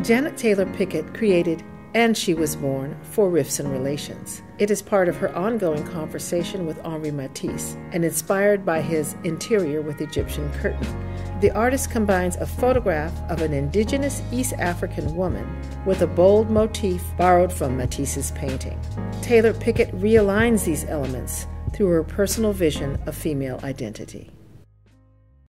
Janet Taylor Pickett created And She Was Born for Riffs and Relations. It is part of her ongoing conversation with Henri Matisse and inspired by his Interior with Egyptian Curtain. The artist combines a photograph of an indigenous East African woman with a bold motif borrowed from Matisse's painting. Taylor Pickett realigns these elements through her personal vision of female identity.